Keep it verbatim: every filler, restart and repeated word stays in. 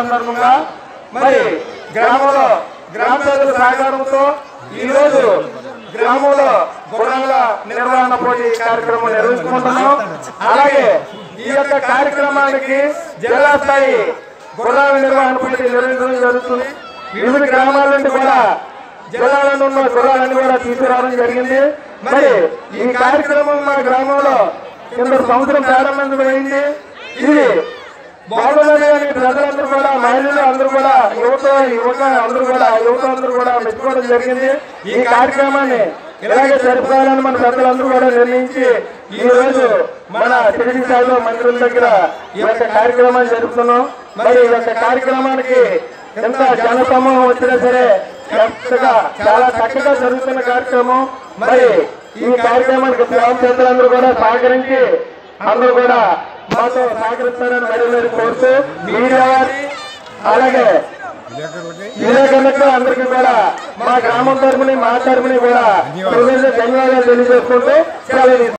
సందర్భంగా మరి గ్రామంలో గ్రామ ప్రజల సహకారంతో ఈ రోజు గ్రామంలో గుర్రాల నిర్వహణ పోటీ కార్యక్రమం నిర్వహించుకుంటున్నాం. అలాగే ఈ యొక్క కార్యక్రమానికి జిల్లా స్థాయి గుర్రాల నిర్వహణ పోటీ నిర్వహించడం జరుగుతుంది. వివిధ గ్రామాల నుండి కూడా జిల్లాలో ఉన్న గుర్రాలన్నీ కూడా తీసుకురావడం జరిగింది. మరి ఈ కార్యక్రమం మన గ్రామంలో కింద సంవత్సరం ప్రారంభించబడింది. ఇది బాగుందని ప్రజలందరూ కూడా మహిళలు అందరూ కూడా యువత యువత అందరూ కూడా యువత అందరూ కూడా మెచ్చుకోవడం జరిగింది. ఈ కార్యక్రమాన్ని ఇలాగే జరుపుకోవాలని మన పెద్దలందరూ కూడా నిర్ణయించి ఈ రోజు మన తిరిగి స్థాయిలో మంత్రుల దగ్గర ఈ యొక్క కార్యక్రమాన్ని జరుపుతున్నాం. మరి ఈ యొక్క కార్యక్రమానికి ఎంత జనసమూహం వచ్చినా సరే చక్కగా చాలా చక్కగా జరుగుతున్న కార్యక్రమం. మరి ఈ కార్యక్రమానికి గ్రామ పెద్దలందరూ కూడా సహకరించి అందరూ కూడా మాతో సహకరిస్తారని మరి మరి కోరుతూ మీడియా అలాగే విలేకరులకు అందరికీ కూడా మా గ్రామం తరపుని మా తరపుని కూడా ధన్యవాదాలు తెలియజేసుకుంటూ సెలవు